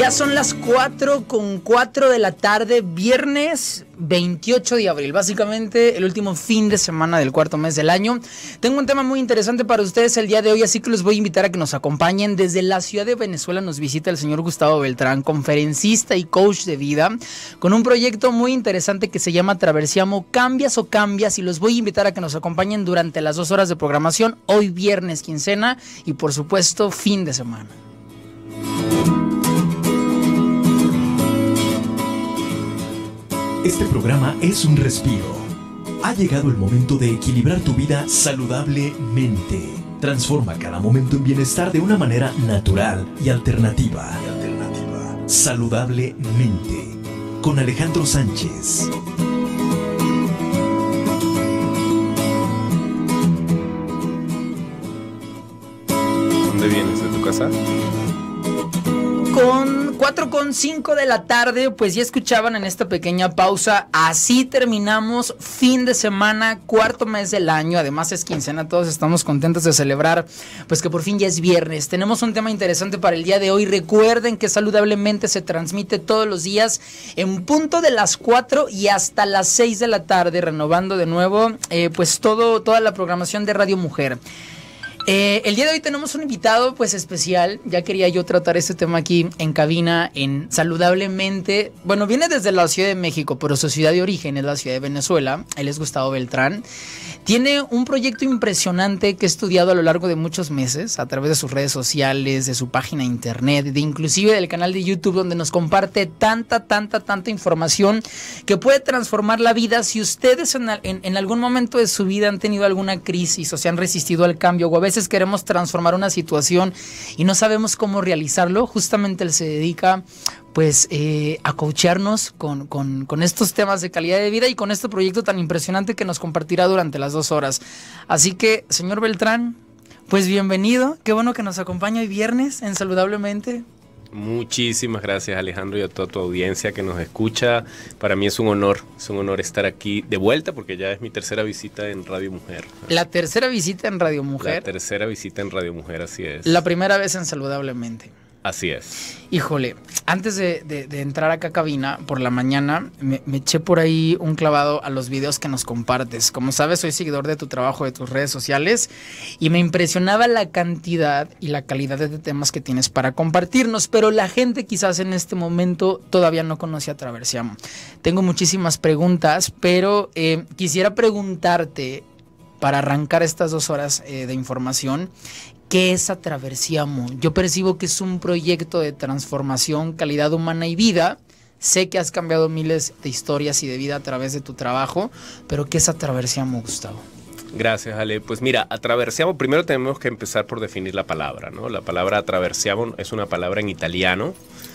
Ya son las 4:04 de la tarde, viernes 28 de abril, básicamente el último fin de semana del cuarto mes del año. Tengo un tema muy interesante para ustedes el día de hoy, así que los voy a invitar a que nos acompañen. Desde la ciudad de Venezuela nos visita el señor Gustavo Beltrán, conferencista y coach de vida, con un proyecto muy interesante que se llama Traversiamo, Cambias o Cambias, y los voy a invitar a que nos acompañen durante las 2 horas de programación, hoy viernes, quincena y por supuesto fin de semana. Este programa es un respiro. Ha llegado el momento de equilibrar tu vida saludablemente. Transforma cada momento en bienestar de una manera natural y alternativa. Saludablemente. Con Alejandro Sánchez. ¿Dónde vienes? ¿De tu casa? Con 4:05 de la tarde, pues ya escuchaban en esta pequeña pausa, así terminamos fin de semana, cuarto mes del año, además es quincena, todos estamos contentos de celebrar, pues que por fin ya es viernes. Tenemos un tema interesante para el día de hoy. Recuerden que Saludablemente se transmite todos los días en punto de las 4 y hasta las 6 de la tarde, renovando de nuevo pues toda la programación de Radio Mujer. El día de hoy tenemos un invitado pues especial. Ya quería yo tratar este tema aquí en cabina, en Saludablemente. Bueno, viene desde la Ciudad de México, pero su ciudad de origen es la Ciudad de Venezuela. Él es Gustavo Beltrán. Tiene un proyecto impresionante que he estudiado a lo largo de muchos meses, a través de sus redes sociales, de su página de internet, de inclusive del canal de YouTube, donde nos comparte tanta información que puede transformar la vida. Si ustedes en algún momento de su vida han tenido alguna crisis o se han resistido al cambio, o a veces queremos transformar una situación y no sabemos cómo realizarlo, justamente él se dedica pues a coacharnos con estos temas de calidad de vida y con este proyecto tan impresionante que nos compartirá durante las 2 horas. Así que, señor Beltrán, pues bienvenido. Qué bueno que nos acompaña hoy viernes en Saludablemente. Muchísimas gracias, Alejandro, y a toda tu audiencia que nos escucha. Para mí es un honor estar aquí de vuelta porque ya es mi tercera visita en Radio Mujer. La tercera visita en Radio Mujer. La tercera visita en Radio Mujer, así es. La primera vez en Saludablemente. Así es. Híjole, antes de entrar acá a cabina por la mañana, me eché por ahí un clavado a los videos que nos compartes. Como sabes, soy seguidor de tu trabajo, de tus redes sociales, y me impresionaba la cantidad y la calidad de temas que tienes para compartirnos, pero la gente quizás en este momento todavía no conoce a Traversiamo. Tengo muchísimas preguntas, pero quisiera preguntarte, para arrancar estas 2 horas de información, ¿qué es Traversiamo? Yo percibo que es un proyecto de transformación, calidad humana y vida. Sé que has cambiado miles de historias y de vida a través de tu trabajo, pero ¿qué es Traversiamo, Gustavo? Gracias, Ale. Pues mira, Traversiamo, primero tenemos que empezar por definir la palabra, ¿no? La palabra Traversiamo es una palabra en italiano,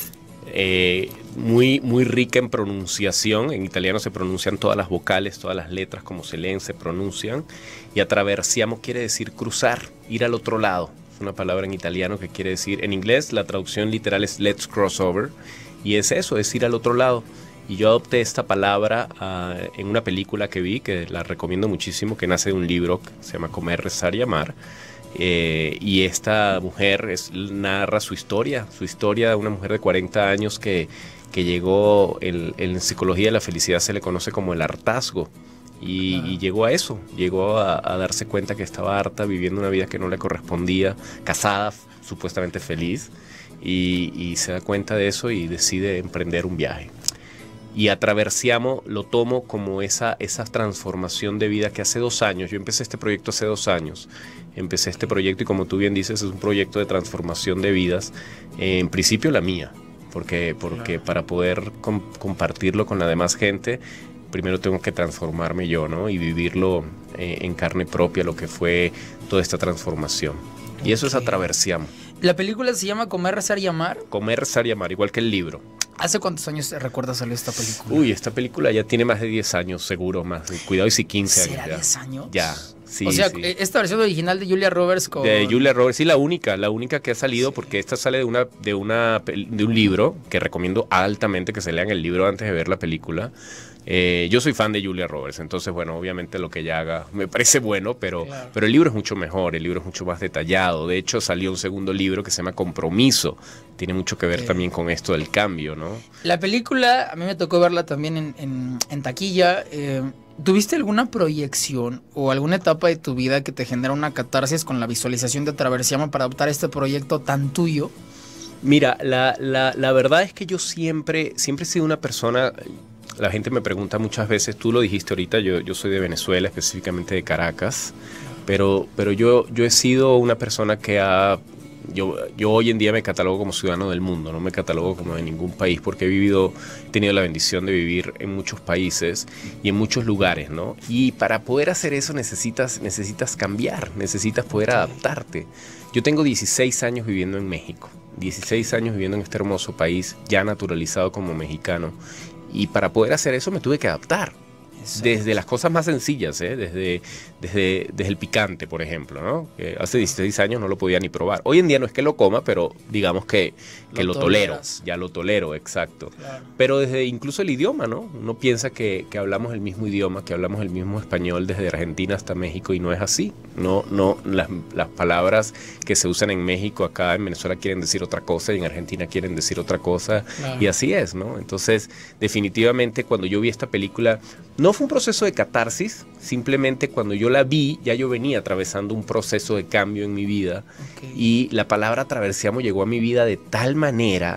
muy rica en pronunciación. En italiano se pronuncian todas las vocales, todas las letras como se leen, se pronuncian. Y attraversiamo quiere decir cruzar, ir al otro lado. Es una palabra en italiano que quiere decir, en inglés la traducción literal es let's cross over. Y es eso, es ir al otro lado. Y yo adopté esta palabra en una película que vi, que la recomiendo muchísimo, que nace de un libro que se llama Comer, Rezar y Amar. Y esta mujer narra su historia de una mujer de 40 años que llegó, en psicología de la felicidad se le conoce como el hartazgo, y llegó a eso, llegó a darse cuenta que estaba harta, viviendo una vida que no le correspondía, casada, supuestamente feliz, y se da cuenta de eso y decide emprender un viaje. Y Traversiamo lo tomo como esa transformación de vida que hace 2 años, yo empecé este proyecto hace 2 años, y como tú bien dices, es un proyecto de transformación de vidas, en principio la mía, porque para poder compartirlo con la demás gente, primero tengo que transformarme yo, ¿no? Y vivirlo en carne propia, lo que fue toda esta transformación. Y eso es Traversiamo. ¿La película se llama Comer, Rezar y Amar? Comer, Rezar y Amar, igual que el libro. ¿Hace cuántos años te recuerdas salió esta película? Uy, esta película ya tiene más de 10 años, seguro, más. Cuidado, y si 15 años. ¿Será ya. 10 años? Ya, Sí, o sea, sí. esta versión original de Julia Roberts con... De Julia Roberts, sí, la única que ha salido, sí. Porque esta sale de un libro que recomiendo altamente que se lean el libro antes de ver la película. Yo soy fan de Julia Roberts, entonces, bueno, obviamente lo que ella haga me parece bueno, pero el libro es mucho mejor, el libro es mucho más detallado. De hecho, salió un segundo libro que se llama Compromiso. Tiene mucho que ver también con esto del cambio, ¿no? La película, a mí me tocó verla también en taquilla. ¿Tuviste alguna proyección o alguna etapa de tu vida que te genera una catarsis con la visualización de Traversiamo para adoptar este proyecto tan tuyo? Mira, la verdad es que yo siempre he sido una persona... La gente me pregunta muchas veces, tú lo dijiste ahorita, yo soy de Venezuela, específicamente de Caracas, pero yo he sido una persona que yo hoy en día me catalogo como ciudadano del mundo, no me catalogo como de ningún país, porque he tenido la bendición de vivir en muchos países y en muchos lugares, ¿no? Y para poder hacer eso necesitas cambiar, necesitas poder adaptarte. Yo tengo 16 años viviendo en México, 16 años viviendo en este hermoso país, ya naturalizado como mexicano. Y para poder hacer eso me tuve que adaptar. Exacto. Desde las cosas más sencillas, desde el picante, por ejemplo, ¿no? Que hace 16 años no lo podía ni probar. Hoy en día no es que lo coma, pero digamos que lo tolero. Ya lo tolero, exacto. Claro. Pero desde incluso el idioma, ¿no? Uno piensa que hablamos el mismo idioma, que hablamos el mismo español desde Argentina hasta México y no es así. No, las palabras que se usan en México, acá en Venezuela quieren decir otra cosa y en Argentina quieren decir otra cosa. Claro. Y así es, ¿no? Entonces, definitivamente cuando yo vi esta película, no fue un proceso de catarsis, simplemente cuando yo la vi, ya yo venía atravesando un proceso de cambio en mi vida. Okay. Y la palabra Traversiamo llegó a mi vida de tal manera,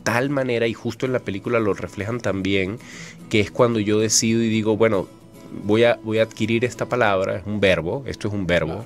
y justo en la película lo reflejan también, que es cuando yo decido y digo, bueno, voy a adquirir esta palabra, es un verbo, esto es un verbo.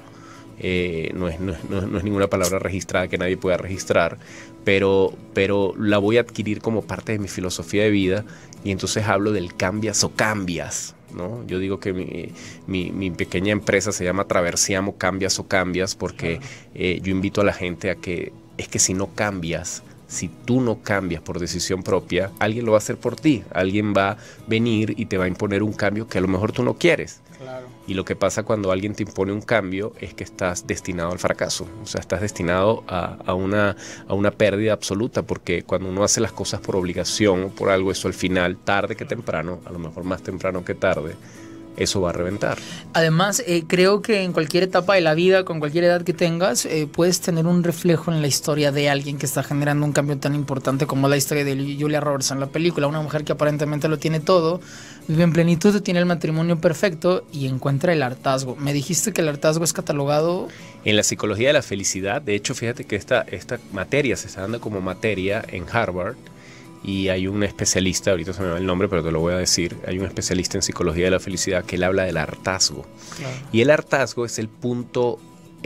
No es ninguna palabra registrada que nadie pueda registrar, pero la voy a adquirir como parte de mi filosofía de vida, y entonces hablo del cambias o cambias, ¿no? Yo digo que mi pequeña empresa se llama Traversiamo Cambias o Cambias, porque yo invito a la gente a que, es que si no cambias, si tú no cambias por decisión propia, alguien lo va a hacer por ti, alguien va a venir y te va a imponer un cambio que a lo mejor tú no quieres. Claro. Y lo que pasa cuando alguien te impone un cambio es que estás destinado al fracaso, o sea, estás destinado a una pérdida absoluta, porque cuando uno hace las cosas por obligación o por algo, eso al final, tarde que temprano, a lo mejor más temprano que tarde, eso va a reventar. Además, creo que en cualquier etapa de la vida, con cualquier edad que tengas, puedes tener un reflejo en la historia de alguien que está generando un cambio tan importante como la historia de Julia Roberts en la película. Una mujer que aparentemente lo tiene todo, vive en plenitud, tiene el matrimonio perfecto y encuentra el hartazgo. Me dijiste que el hartazgo es catalogado... En la psicología de la felicidad. De hecho, fíjate que esta materia se está dando como materia en Harvard. Y hay un especialista, ahorita se me va el nombre, pero te lo voy a decir, hay un especialista en psicología de la felicidad que él habla del hartazgo. Claro. Y el hartazgo es el punto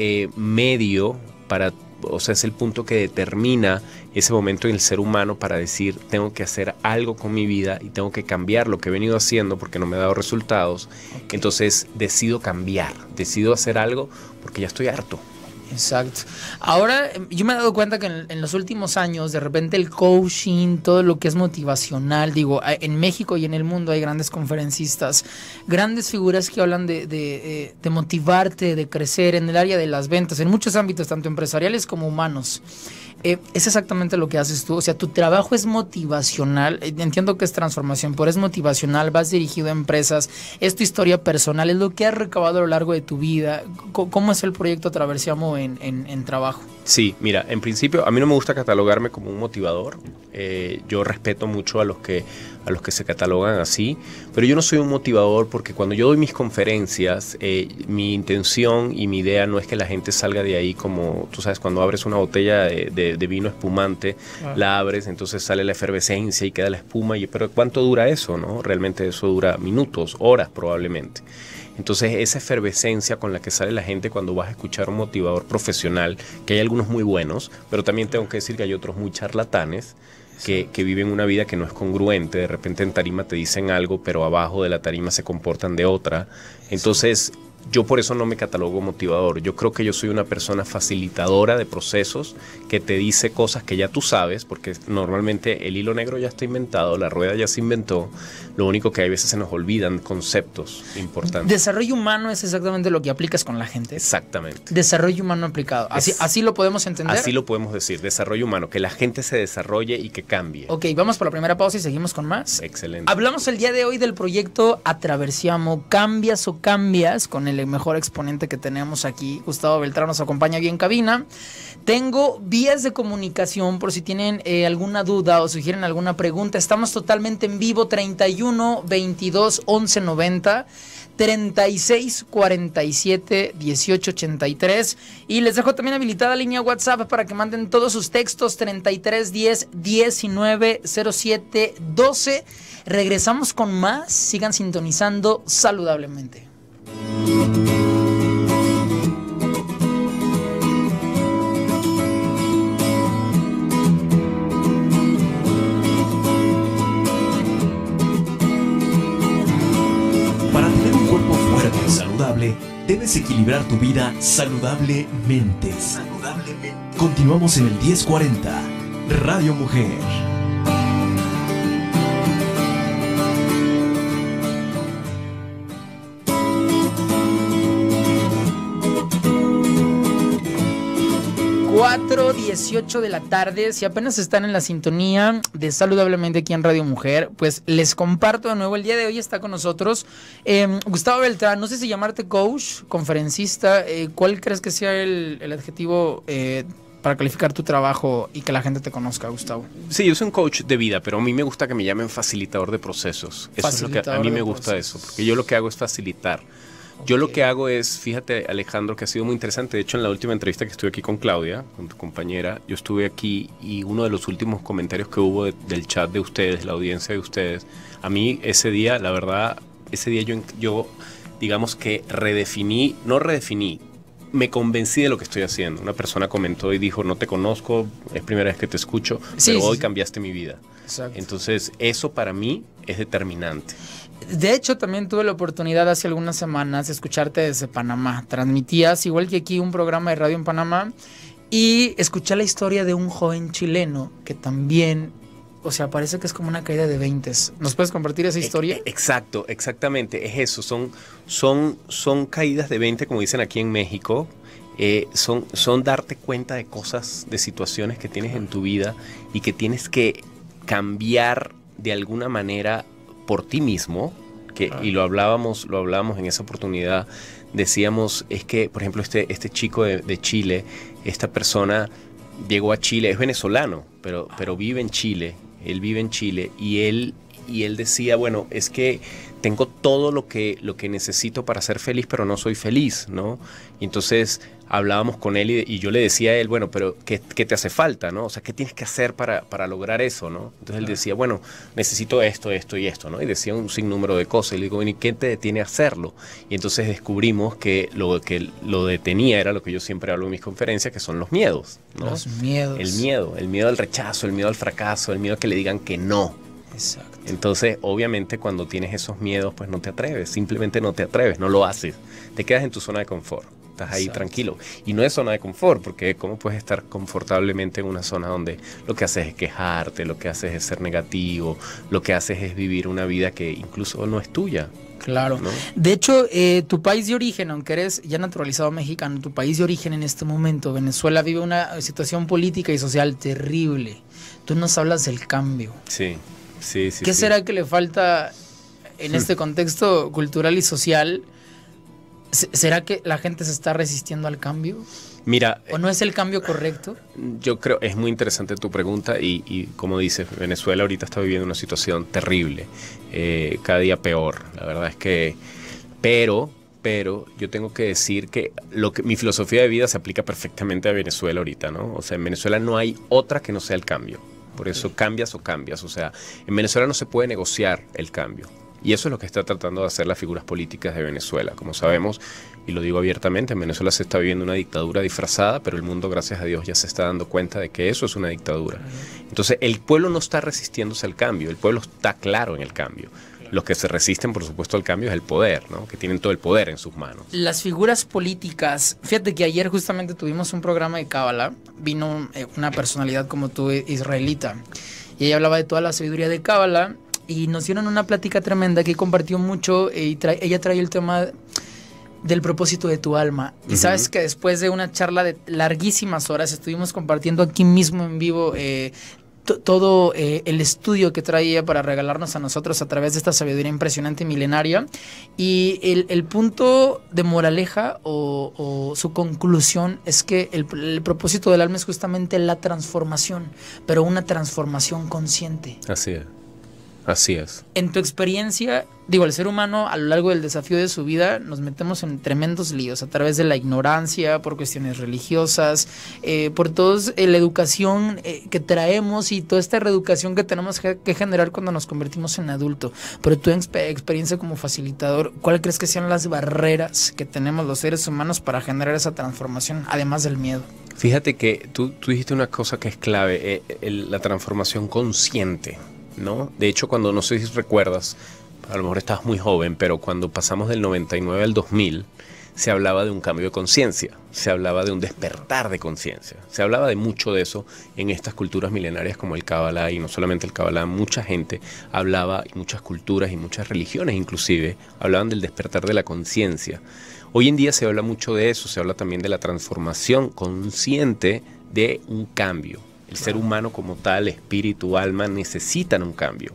medio o sea, es el punto que determina ese momento en el ser humano para decir, tengo que hacer algo con mi vida y tengo que cambiar lo que he venido haciendo porque no me ha dado resultados. Okay. Entonces decido cambiar, decido hacer algo porque ya estoy harto. Exacto. Ahora yo me he dado cuenta que en los últimos años de repente el coaching, todo lo que es motivacional, digo, en México y en el mundo hay grandes conferencistas, grandes figuras que hablan de motivarte, de crecer en el área de las ventas, en muchos ámbitos, tanto empresariales como humanos. Es exactamente lo que haces tú, o sea, tu trabajo es motivacional, entiendo que es transformación, pero es motivacional, vas dirigido a empresas, es tu historia personal, es lo que has recabado a lo largo de tu vida. ¿Cómo es el proyecto Traversiamo en trabajo? Sí, mira, en principio a mí no me gusta catalogarme como un motivador, yo respeto mucho a los que se catalogan así, pero yo no soy un motivador porque cuando yo doy mis conferencias, mi intención y mi idea no es que la gente salga de ahí como, tú sabes, cuando abres una botella de vino espumante, la abres, entonces sale la efervescencia y queda la espuma, pero ¿cuánto dura eso, no? Realmente eso dura minutos, horas probablemente. Entonces esa efervescencia con la que sale la gente cuando vas a escuchar un motivador profesional, que hay algunos muy buenos, pero también tengo que decir que hay otros muy charlatanes, que viven una vida que no es congruente, de repente en tarima te dicen algo, pero abajo de la tarima se comportan de otra. Entonces yo por eso no me catalogo motivador. Yo creo que yo soy una persona facilitadora de procesos que te dice cosas que ya tú sabes, porque normalmente el hilo negro ya está inventado, la rueda ya se inventó. Lo único que hay veces se nos olvidan conceptos importantes. Desarrollo humano es exactamente lo que aplicas con la gente. Exactamente. Desarrollo humano aplicado. Así lo podemos entender. Así lo podemos decir. Desarrollo humano. Que la gente se desarrolle y que cambie. Ok, vamos por la primera pausa y seguimos con más. Excelente. Hablamos el día de hoy del proyecto Atraversiamo. ¿Cambias o cambias? Con el mejor exponente que tenemos aquí. Gustavo Beltrán nos acompaña aquí en cabina. Tengo vías de comunicación por si tienen alguna duda o sugieren alguna pregunta. Estamos totalmente en vivo. 31 22 11 90, 36 47 18 83, y les dejo también habilitada la línea WhatsApp para que manden todos sus textos. 33 10 19 07 12. Regresamos con más. Sigan sintonizando saludablemente. Debes equilibrar tu vida saludablemente. Continuamos en el 1040 Radio Mujer. Cuatro 18 de la tarde. Si apenas están en la sintonía de Saludablemente aquí en Radio Mujer, pues les comparto de nuevo. El día de hoy está con nosotros Gustavo Beltrán. No sé si llamarte coach, conferencista. ¿Cuál crees que sea el adjetivo para calificar tu trabajo y que la gente te conozca, Gustavo? Sí, yo soy un coach de vida, pero a mí me gusta que me llamen facilitador de procesos. Eso es lo que a mí me gusta eso, porque yo lo que hago es facilitar. Yo lo que hago es, fíjate, Alejandro, que ha sido muy interesante. De hecho, en la última entrevista que estuve aquí con Claudia, con tu compañera, yo estuve aquí y uno de los últimos comentarios que hubo del chat de ustedes, la audiencia de ustedes, a mí ese día, la verdad, ese día yo digamos que me convencí de lo que estoy haciendo. Una persona comentó y dijo, no te conozco, es primera vez que te escucho, pero hoy cambiaste mi vida. Exacto. Entonces, eso para mí es determinante. De hecho, también tuve la oportunidad hace algunas semanas de escucharte desde Panamá. Transmitías, igual que aquí, un programa de radio en Panamá y escuché la historia de un joven chileno que también, o sea, parece que es como una caída de 20. ¿Nos puedes compartir esa historia? Exacto, exactamente, es eso. Son caídas de 20, como dicen aquí en México. Son darte cuenta de cosas, de situaciones que tienes en tu vida y que tienes que cambiar de alguna manera por ti mismo, y lo hablábamos en esa oportunidad. Decíamos, es que, por ejemplo, este chico de Chile, esta persona llegó a Chile, es venezolano, pero vive en Chile, él vive en Chile, y él decía, bueno, es que tengo todo lo que necesito para ser feliz, pero no soy feliz, ¿no? Y entonces hablábamos con él y yo le decía a él, bueno, pero ¿qué te hace falta, no? O sea, ¿qué tienes que hacer para lograr eso, no? Entonces él decía, bueno, necesito esto y esto, ¿no? Y decía un sinnúmero de cosas. Y le digo, bueno, ¿y qué te detiene a hacerlo? Y entonces descubrimos que lo detenía era lo que yo siempre hablo en mis conferencias, que son los miedos, ¿no? Los miedos. El miedo al rechazo, el miedo al fracaso, el miedo a que le digan que no. Exacto. Entonces, obviamente, cuando tienes esos miedos, pues no te atreves, simplemente no te atreves, no lo haces. Te quedas en tu zona de confort, estás ahí tranquilo. Y no es zona de confort, porque ¿cómo puedes estar confortablemente en una zona donde lo que haces es quejarte, lo que haces es ser negativo, lo que haces es vivir una vida que incluso no es tuya? Claro. ¿No? De hecho, tu país de origen, aunque eres ya naturalizado mexicano, tu país de origen en este momento, Venezuela, vive una situación política y social terrible. Tú nos hablas del cambio. Sí. ¿Qué será que le falta en este contexto cultural y social? ¿Será que la gente se está resistiendo al cambio? Mira, ¿O no es el cambio correcto? Yo creo, es muy interesante tu pregunta y como dices, Venezuela ahorita está viviendo una situación terrible, cada día peor. La verdad es que, pero yo tengo que decir que mi filosofía de vida se aplica perfectamente a Venezuela ahorita, ¿no? O sea, en Venezuela no hay otra que no sea el cambio. Por eso cambias o cambias. O sea, en Venezuela no se puede negociar el cambio. Y eso es lo que está tratando de hacer las figuras políticas de Venezuela. Como sabemos, y lo digo abiertamente, en Venezuela se está viviendo una dictadura disfrazada, pero el mundo, gracias a Dios, ya se está dando cuenta de que eso es una dictadura. Entonces, el pueblo no está resistiéndose al cambio, el pueblo está claro en el cambio. Los que se resisten, por supuesto, al cambio es el poder, ¿no? Que tienen todo el poder en sus manos. Las figuras políticas, fíjate que ayer justamente tuvimos un programa de Cábala, vino una personalidad como tú, israelita, y ella hablaba de toda la sabiduría de Cábala, y nos dieron una plática tremenda que compartió mucho, y ella trae el tema del propósito de tu alma. Y sabes que después de una charla de larguísimas horas, estuvimos compartiendo aquí mismo en vivo todo el estudio que traía para regalarnos a nosotros a través de esta sabiduría impresionante y milenaria. Y el punto de moraleja o su conclusión es que el propósito del alma es justamente la transformación, pero una transformación consciente. Así es. Así es. En tu experiencia, digo, el ser humano a lo largo del desafío de su vida nos metemos en tremendos líos a través de la ignorancia, por cuestiones religiosas, por toda la educación que traemos y toda esta reeducación que tenemos que generar cuando nos convertimos en adulto. Pero tu experiencia como facilitador, ¿cuál crees que sean las barreras que tenemos los seres humanos para generar esa transformación, además del miedo? Fíjate que tú dijiste una cosa que es clave, la transformación consciente, ¿no? De hecho, cuando, no sé si recuerdas, a lo mejor estabas muy joven, pero cuando pasamos del 99 al 2000, se hablaba de un cambio de conciencia, se hablaba de un despertar de conciencia, se hablaba de mucho de eso en estas culturas milenarias como el Kabbalah, y no solamente el Kabbalah, mucha gente hablaba, y muchas culturas y muchas religiones inclusive, hablaban del despertar de la conciencia. Hoy en día se habla mucho de eso, se habla también de la transformación consciente de un cambio. El ser humano como tal, espíritu, alma, necesitan un cambio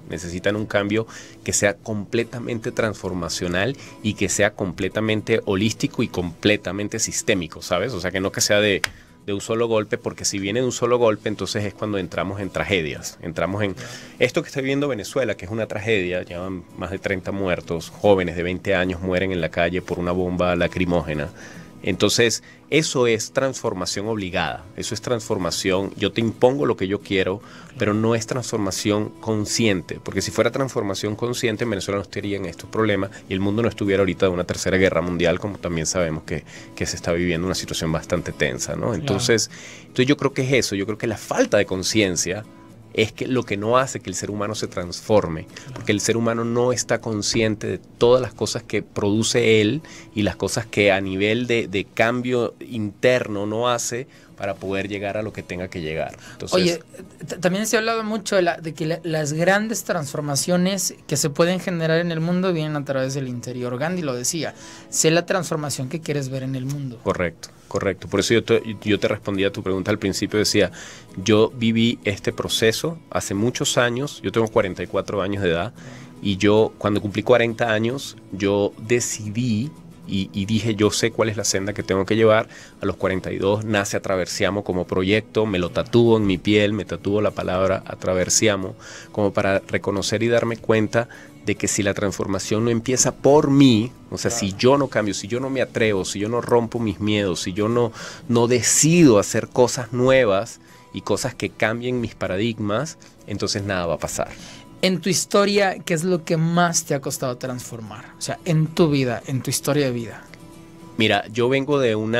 que sea completamente transformacional y que sea completamente holístico y completamente sistémico, ¿sabes? O sea, que no que sea de un solo golpe, porque si viene de un solo golpe, entonces es cuando entramos en tragedias. Entramos en esto que está viviendo Venezuela, que es una tragedia, llevan más de 30 muertos, jóvenes de 20 años mueren en la calle por una bomba lacrimógena. Entonces, eso es transformación obligada, eso es transformación, yo te impongo lo que yo quiero, pero no es transformación consciente, porque si fuera transformación consciente, en Venezuela no estaría en estos problemas y el mundo no estuviera ahorita de una tercera guerra mundial, como también sabemos que se está viviendo una situación bastante tensa, ¿no? Entonces yo creo que es eso, yo creo que la falta de conciencia es que lo que no hace que el ser humano se transforme, porque el ser humano no está consciente de todas las cosas que produce él y las cosas que a nivel de cambio interno no hace para poder llegar a lo que tenga que llegar. Entonces, oye, también se ha hablado mucho de que las grandes transformaciones que se pueden generar en el mundo vienen a través del interior. Gandhi lo decía, sé la transformación que quieres ver en el mundo. Correcto. Correcto, por eso yo te respondí a tu pregunta al principio, decía, yo viví este proceso hace muchos años, yo tengo 44 años de edad, y yo cuando cumplí 40 años, yo decidí y dije, yo sé cuál es la senda que tengo que llevar. A los 42 nace Atraversiamo como proyecto, me lo tatúo en mi piel, me tatúo la palabra Atraversiamo, como para reconocer y darme cuenta de que si la transformación no empieza por mí, o sea, si yo no cambio, si yo no me atrevo, si yo no rompo mis miedos, si yo no decido hacer cosas nuevas y cosas que cambien mis paradigmas, entonces nada va a pasar. En tu historia, ¿qué es lo que más te ha costado transformar? O sea, en tu vida, en tu historia de vida. Mira, yo vengo de un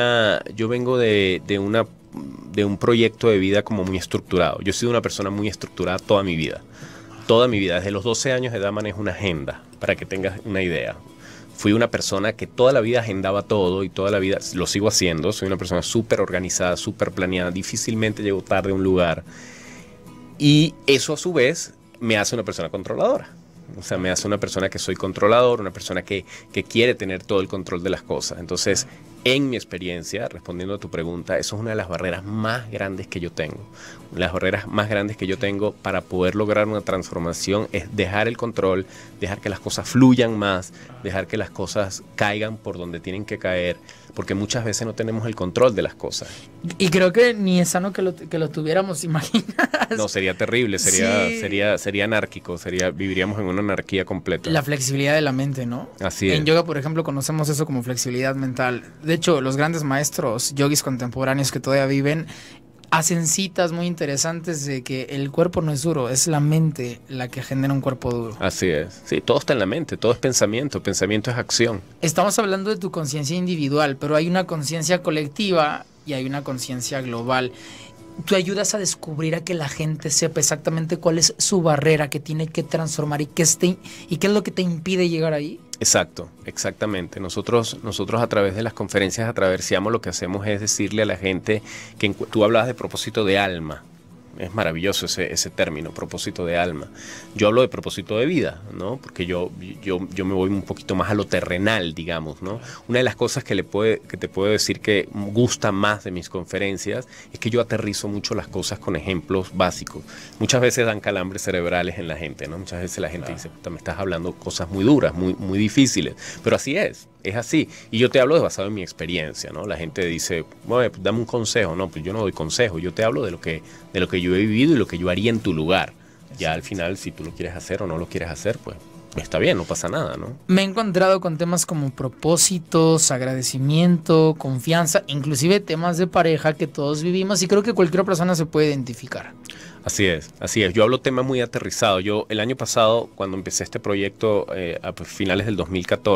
proyecto de vida como muy estructurado. Yo he sido una persona muy estructurada toda mi vida. Toda mi vida, desde los 12 años de edad manejo una agenda, para que tengas una idea. Fui una persona que toda la vida agendaba todo y toda la vida lo sigo haciendo. Soy una persona súper organizada, súper planeada, difícilmente llego tarde a un lugar. Y eso a su vez me hace una persona controladora. O sea, me hace una persona que soy controlador, una persona que quiere tener todo el control de las cosas. Entonces, en mi experiencia, respondiendo a tu pregunta, eso es una de las barreras más grandes que yo tengo. Las barreras más grandes que yo tengo para poder lograr una transformación es dejar el control, dejar que las cosas fluyan más, dejar que las cosas caigan por donde tienen que caer, porque muchas veces no tenemos el control de las cosas. Y creo que ni es sano que lo tuviéramos, imaginas. No, sería terrible, sería anárquico, viviríamos en una anarquía completa. La flexibilidad de la mente, ¿no? Así es. En yoga, por ejemplo, conocemos eso como flexibilidad mental. De hecho, los grandes maestros yogis contemporáneos que todavía viven hacen citas muy interesantes de que el cuerpo no es duro, es la mente la que genera un cuerpo duro. Así es. Sí, todo está en la mente, todo es pensamiento es acción. Estamos hablando de tu conciencia individual, pero hay una conciencia colectiva y hay una conciencia global. tú ayudas a descubrir, a que la gente sepa exactamente cuál es su barrera que tiene que transformar y qué es lo que te impide llegar ahí. Exacto, exactamente. Nosotros a través de las conferencias Atraversiamos lo que hacemos es decirle a la gente que tú hablabas de propósito de alma. Es maravilloso ese término, propósito de alma. Yo hablo de propósito de vida, ¿no? Porque yo me voy un poquito más a lo terrenal, digamos, ¿no? Una de las cosas que te puedo decir que gusta más de mis conferencias es que yo aterrizo mucho las cosas con ejemplos básicos. Muchas veces dan calambres cerebrales en la gente, ¿no? Muchas veces la gente dice, me estás hablando cosas muy duras, muy difíciles. Pero así es así. Y yo te hablo basado en mi experiencia, ¿no? La gente dice, bueno, pues dame un consejo. No, pues yo no doy consejo. Yo te hablo de lo que yo he vivido y lo que yo haría en tu lugar. Ya al final, si tú lo quieres hacer o no lo quieres hacer, pues está bien, no pasa nada, ¿no? Me he encontrado con temas como propósitos, agradecimiento, confianza, inclusive temas de pareja que todos vivimos y creo que cualquier persona se puede identificar. Así es. Yo hablo temas muy aterrizados. Yo el año pasado, cuando empecé este proyecto, a finales del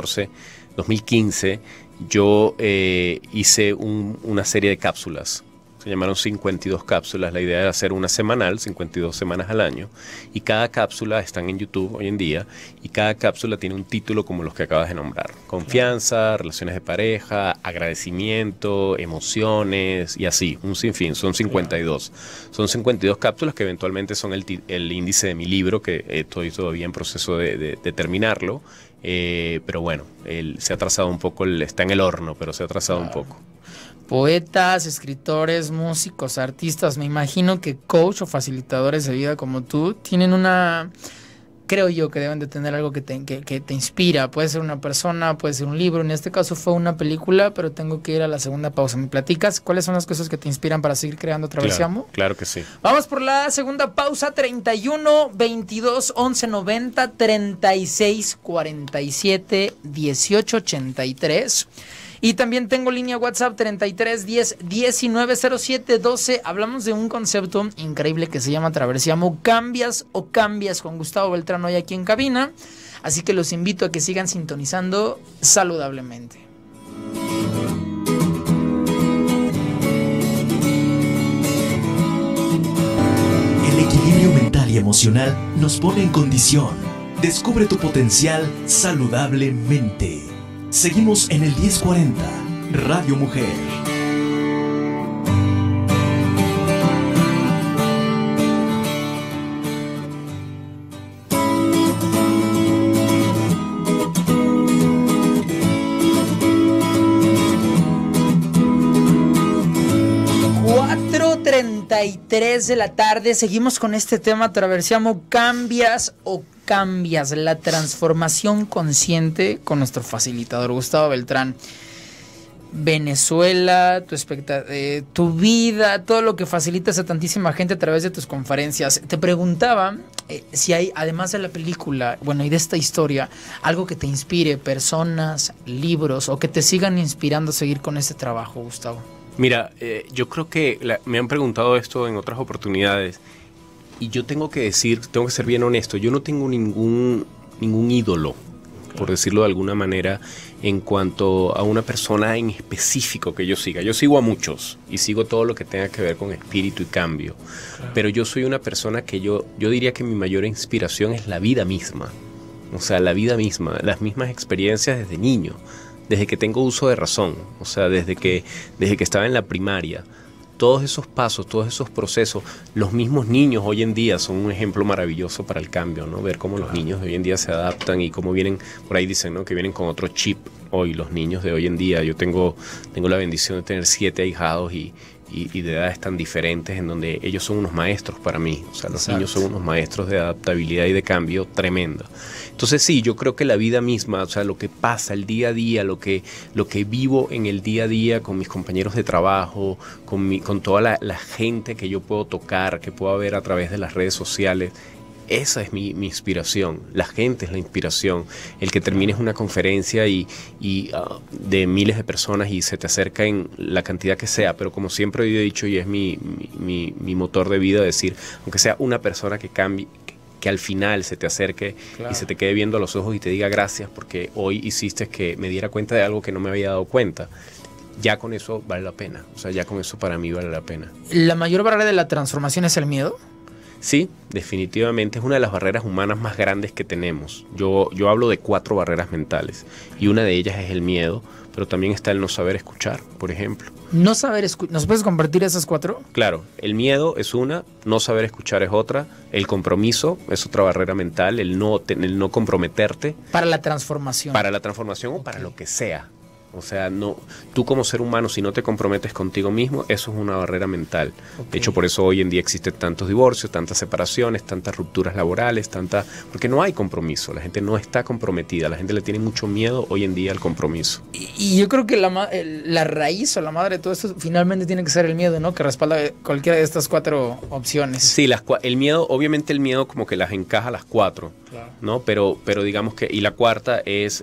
2015, yo hice una serie de cápsulas. Se llamaron 52 cápsulas. La idea era hacer una semanal, 52 semanas al año. Y cada cápsula están en YouTube hoy en día. Y cada cápsula tiene un título como los que acabas de nombrar. Confianza, relaciones de pareja, agradecimiento, emociones y así. Un sinfín. Son 52. Son 52 cápsulas que eventualmente son el índice de mi libro, que estoy todavía en proceso de terminarlo. Pero bueno, se ha atrasado un poco, está en el horno, pero se ha atrasado un poco. Poetas, escritores, músicos, artistas, me imagino que coach o facilitadores de vida como tú tienen creo yo que deben de tener algo que te inspira. Puede ser una persona, puede ser un libro, en este caso fue una película, pero tengo que ir a la segunda pausa. ¿Me platicas cuáles son las cosas que te inspiran para seguir creando Atraversiamos? Claro que sí. Vamos por la segunda pausa, 31 22 11 90 36 47 18 83. Y también tengo línea WhatsApp 33 10 19 07 12. Hablamos de un concepto increíble que se llama Atraversiamos. ¿Cambias o cambias? Con Gustavo Beltrán hoy aquí en cabina. Así que los invito a que sigan sintonizando saludablemente. El equilibrio mental y emocional nos pone en condición. Descubre tu potencial saludablemente. Seguimos en el 1040, Radio Mujer. De la tarde, seguimos con este tema. Atraversiamos. ¿Cambias o cambias? La transformación consciente con nuestro facilitador Gustavo Beltrán. Venezuela, tu vida, todo lo que facilitas a tantísima gente a través de tus conferencias. Te preguntaba si hay, además de la película, bueno, y de esta historia, algo que te inspire, personas, libros, o que te sigan inspirando a seguir con este trabajo, Gustavo. Mira, yo creo que me han preguntado esto en otras oportunidades y yo tengo que ser bien honesto, yo no tengo ningún ídolo, por decirlo de alguna manera, en cuanto a una persona en específico que yo siga. Yo sigo a muchos y sigo todo lo que tenga que ver con espíritu y cambio, pero yo soy una persona que yo diría que mi mayor inspiración es la vida misma, o sea, la vida misma, las mismas experiencias desde niño. Desde que tengo uso de razón, o sea, desde que estaba en la primaria, todos esos pasos, todos esos procesos, los mismos niños hoy en día son un ejemplo maravilloso para el cambio, ¿no? Ver cómo los niños de hoy en día se adaptan y cómo vienen, por ahí dicen, ¿no? Que vienen con otro chip hoy los niños de hoy en día. Yo tengo la bendición de tener 7 ahijados y de edades tan diferentes en donde ellos son unos maestros para mí. O sea, los niños son unos maestros de adaptabilidad y de cambio tremenda. Entonces sí, yo creo que la vida misma, o sea, lo que pasa, el día a día, lo que vivo en el día a día con mis compañeros de trabajo, con toda la gente que yo puedo tocar, que puedo ver a través de las redes sociales, esa es mi inspiración. La gente es la inspiración. El que termines una conferencia y de miles de personas y se te acerca en la cantidad que sea, pero como siempre he dicho y es mi motor de vida, decir, aunque sea una persona que cambie, que al final se te acerque y se te quede viendo a los ojos y te diga gracias porque hoy hiciste que me diera cuenta de algo que no me había dado cuenta. ya con eso vale la pena. O sea, ya con eso para mí vale la pena. ¿La mayor barrera de la transformación es el miedo? Sí, definitivamente es una de las barreras humanas más grandes que tenemos. Yo hablo de 4 barreras mentales y una de ellas es el miedo, pero también está el no saber escuchar, por ejemplo. No saber escuchar. ¿Nos puedes compartir esas 4? Claro, el miedo es una, no saber escuchar es otra, el compromiso es otra barrera mental, el no comprometerte. Para la transformación. Para la transformación o para lo que sea. O sea, no, tú como ser humano, si no te comprometes contigo mismo, eso es una barrera mental. De hecho, por eso hoy en día existen tantos divorcios, tantas separaciones, tantas rupturas laborales, porque no hay compromiso. La gente no está comprometida. La gente le tiene mucho miedo hoy en día al compromiso. Y yo creo que la raíz o la madre de todo esto finalmente tiene que ser el miedo, ¿no? Que respalda cualquiera de estas 4 opciones. Sí, el miedo, obviamente el miedo como que las encaja las 4, claro, ¿no? Pero digamos que, y la cuarta es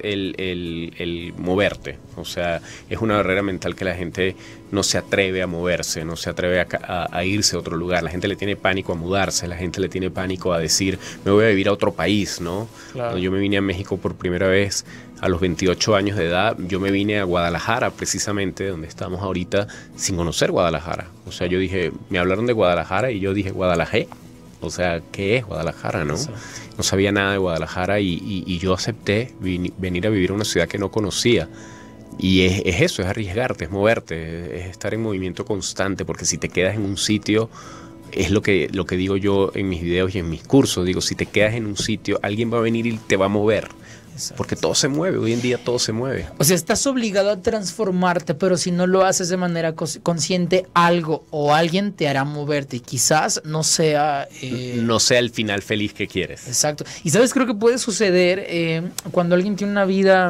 el moverte. O sea, es una barrera mental que la gente no se atreve a moverse, no se atreve a irse a otro lugar. La gente le tiene pánico a mudarse, la gente le tiene pánico a decir, me voy a vivir a otro país, ¿no? Claro. Cuando yo me vine a México por primera vez a los 28 años de edad, yo me vine a Guadalajara, precisamente, donde estamos ahorita, sin conocer Guadalajara. O sea, yo dije, me hablaron de Guadalajara y yo dije, ¿Guadalajara? O sea, ¿qué es Guadalajara, no? No sabía nada de Guadalajara y yo acepté venir a vivir a una ciudad que no conocía. Y es eso, es arriesgarte, es moverte, es estar en movimiento constante, porque si te quedas en un sitio, es lo que digo yo en mis videos y en mis cursos, digo, si te quedas en un sitio, alguien va a venir y te va a mover. Exacto. Porque todo se mueve, hoy en día todo se mueve. O sea, estás obligado a transformarte, pero si no lo haces de manera consciente, algo o alguien te hará moverte y quizás no sea... no sea el final feliz que quieres. Exacto. Y sabes, creo que puede suceder cuando alguien tiene una vida...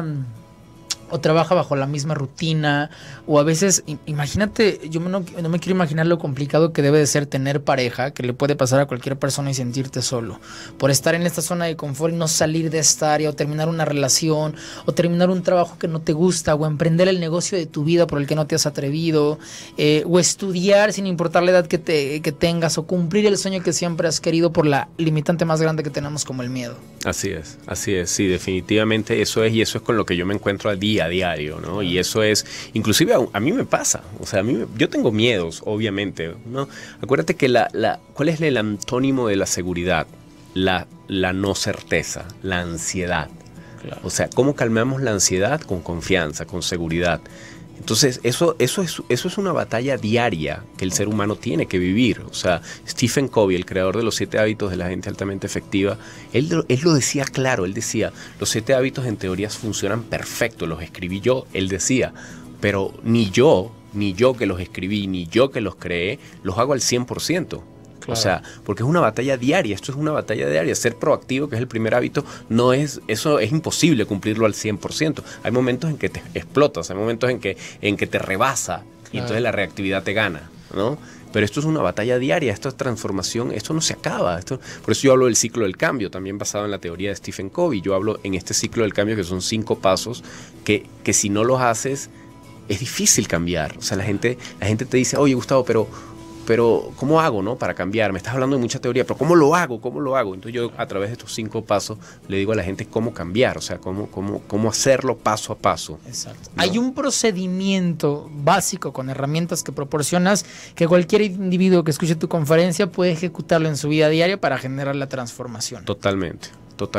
o trabaja bajo la misma rutina, o a veces, imagínate, yo no me quiero imaginar lo complicado que debe de ser tener pareja, que le puede pasar a cualquier persona y sentirte solo, por estar en esta zona de confort y no salir de esta área, o terminar una relación, o terminar un trabajo que no te gusta, o emprender el negocio de tu vida por el que no te has atrevido, o estudiar sin importar la edad que tengas, o cumplir el sueño que siempre has querido por la limitante más grande que tenemos como el miedo. Así es, sí, definitivamente eso es, y eso es con lo que yo me encuentro a diario, ¿no? Y eso es, inclusive a mí me pasa, o sea, yo tengo miedos, obviamente, ¿no? Acuérdate que ¿cuál es el antónimo de la seguridad? La no certeza, la ansiedad. Claro. O sea, ¿cómo calmamos la ansiedad? Con confianza, con seguridad. Entonces, eso es una batalla diaria que el ser humano tiene que vivir. O sea, Stephen Covey, el creador de los 7 hábitos de la gente altamente efectiva, él lo decía claro, él decía, los 7 hábitos en teoría funcionan perfecto, los escribí yo, él decía, pero ni yo que los escribí, ni yo que los creé, los hago al 100%. Claro. O sea, porque es una batalla diaria, esto es una batalla diaria. Ser proactivo, que es el primer hábito, eso es imposible cumplirlo al 100%. Hay momentos en que te explotas, hay momentos en que te rebasa, claro, y entonces la reactividad te gana, ¿no? Pero esto es una batalla diaria, esto es transformación, esto no se acaba. Por eso yo hablo del ciclo del cambio, también basado en la teoría de Stephen Covey. Yo hablo en este ciclo del cambio que son 5 pasos que si no los haces, es difícil cambiar. O sea, la gente te dice, oye, Gustavo, pero ¿cómo hago, no, para cambiar? Me estás hablando de mucha teoría, pero ¿cómo lo hago? Entonces yo a través de estos 5 pasos le digo a la gente cómo cambiar, o sea, cómo hacerlo paso a paso. Exacto. ¿No? Hay un procedimiento básico con herramientas que proporcionas que cualquier individuo que escuche tu conferencia puede ejecutarlo en su vida diaria para generar la transformación. Totalmente.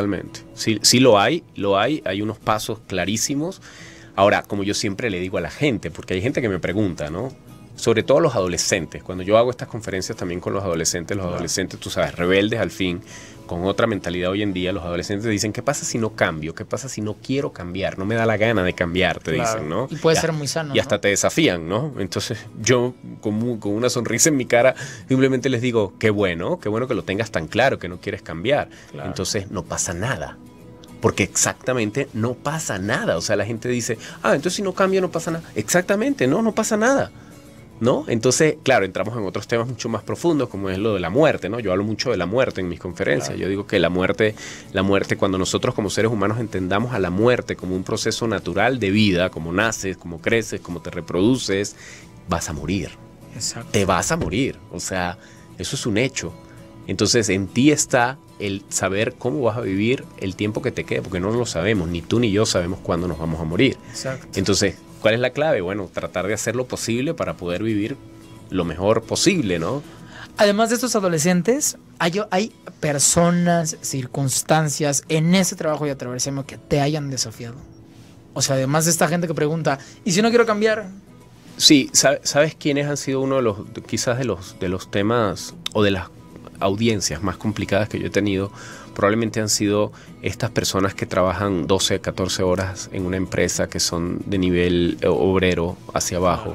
Sí lo hay unos pasos clarísimos. Ahora, como yo siempre le digo a la gente, porque hay gente que me pregunta, ¿no? Sobre todo los adolescentes. Cuando yo hago estas conferencias también con los adolescentes, tú sabes, rebeldes al fin, con otra mentalidad hoy en día, los adolescentes dicen, ¿qué pasa si no cambio? ¿Qué pasa si no quiero cambiar? No me da la gana de cambiar, te dicen, ¿no? Y puede ser muy sano, y hasta, ¿no?, te desafían, ¿no? Entonces yo con una sonrisa en mi cara simplemente les digo, qué bueno que lo tengas tan claro, que no quieres cambiar. Claro. Entonces no pasa nada. Porque exactamente no pasa nada. O sea, la gente dice, entonces si no cambio no pasa nada. Exactamente, no pasa nada, ¿no? Entonces, claro, entramos en otros temas mucho más profundos, como es lo de la muerte, ¿no? Yo hablo mucho de la muerte en mis conferencias. Claro. Yo digo que la muerte, cuando nosotros como seres humanos entendamos a la muerte como un proceso natural de vida, como naces, como creces, como te reproduces, vas a morir. Exacto. Te vas a morir. O sea, eso es un hecho. Entonces, en ti está el saber cómo vas a vivir el tiempo que te quede, porque no lo sabemos, ni tú ni yo sabemos cuándo nos vamos a morir. Exacto. Entonces, ¿Cuál es la clave? Bueno, tratar de hacer lo posible para poder vivir lo mejor posible, ¿no? Además de estos adolescentes, hay personas, circunstancias en ese trabajo de atravesamiento que te hayan desafiado. O sea, además de esta gente que pregunta, ¿y si no quiero cambiar? Sí, ¿sabes quiénes han sido uno de los, quizás de los temas o de las audiencias más complicadas que yo he tenido? Probablemente han sido estas personas que trabajan 12, 14 horas en una empresa, que son de nivel obrero hacia abajo,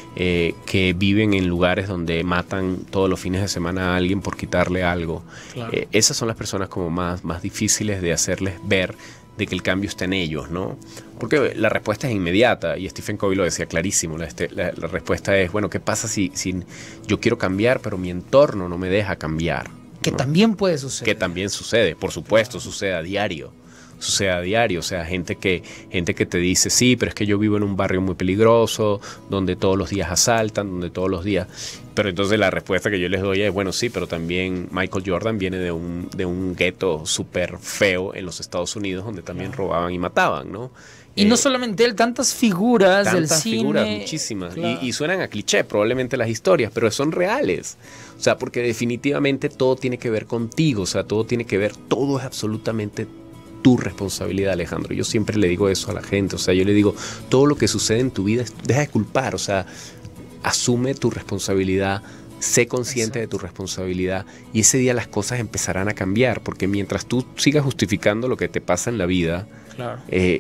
que viven en lugares donde matan todos los fines de semana a alguien por quitarle algo. Claro. Esas son las personas como más difíciles de hacerles ver de que el cambio está en ellos, ¿no? Porque la respuesta es inmediata, y Stephen Covey lo decía clarísimo. La respuesta es, bueno, ¿qué pasa si yo quiero cambiar, pero mi entorno no me deja cambiar? Que ¿no? También puede suceder. Que también sucede, por supuesto, sucede a diario. Sucede a diario, o sea, gente que te dice, sí, pero es que yo vivo en un barrio muy peligroso, donde todos los días asaltan, donde todos los días... Pero entonces la respuesta que yo les doy es, bueno, sí, pero también Michael Jordan viene de un gueto súper feo en los Estados Unidos, donde también robaban y mataban, ¿no? Y no solamente él, tantas figuras del cine. Figuras, muchísimas. Claro. Y suenan a cliché probablemente las historias, pero son reales. O sea, porque definitivamente todo tiene que ver contigo, o sea, todo es absolutamente tu responsabilidad, Alejandro. Yo siempre le digo eso a la gente, o sea, yo le digo, todo lo que sucede en tu vida, deja de culpar, o sea, asume tu responsabilidad, sé consciente de tu responsabilidad, y ese día las cosas empezarán a cambiar, porque mientras tú sigas justificando lo que te pasa en la vida, claro,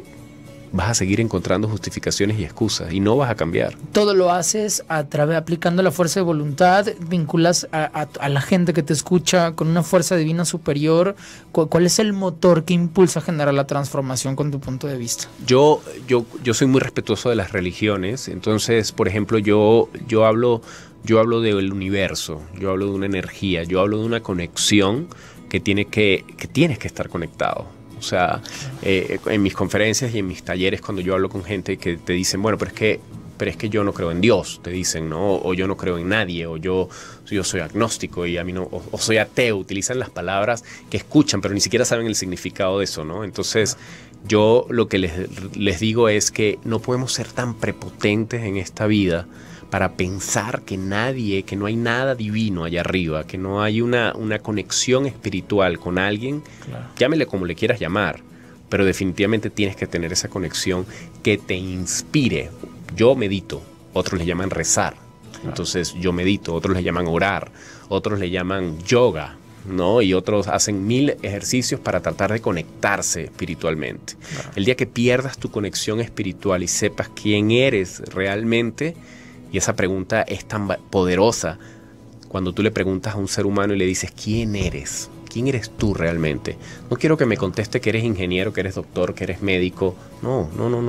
vas a seguir encontrando justificaciones y excusas y no vas a cambiar. Todo lo haces aplicando la fuerza de voluntad, vinculas a la gente que te escucha con una fuerza divina superior. ¿Cuál es el motor que impulsa a generar la transformación con tu punto de vista? Yo soy muy respetuoso de las religiones, entonces, por ejemplo, yo hablo del universo, yo hablo de una energía, yo hablo de una conexión que tienes que estar conectado. O sea, en mis conferencias y en mis talleres, cuando yo hablo con gente que te dicen, bueno, pero es que yo no creo en Dios, te dicen, ¿no? O yo no creo en nadie, o yo soy agnóstico y a mí no, o soy ateo, utilizan las palabras que escuchan, pero ni siquiera saben el significado de eso, ¿no? Entonces, yo lo que les digo es que no podemos ser tan prepotentes en esta vida para pensar que no hay nada divino allá arriba, que no hay una conexión espiritual con alguien, claro, llámele como le quieras llamar, pero definitivamente tienes que tener esa conexión que te inspire. Yo medito, otros le llaman rezar, claro, entonces yo medito, otros le llaman orar, otros le llaman yoga, ¿no? Y otros hacen 1000 ejercicios para tratar de conectarse espiritualmente. Claro. El día que pierdas tu conexión espiritual y sepas quién eres realmente, y esa pregunta es tan poderosa, cuando tú le preguntas a un ser humano y le dices, ¿quién eres? ¿Quién eres tú realmente? No quiero que me conteste que eres ingeniero, que eres doctor, que eres médico. No.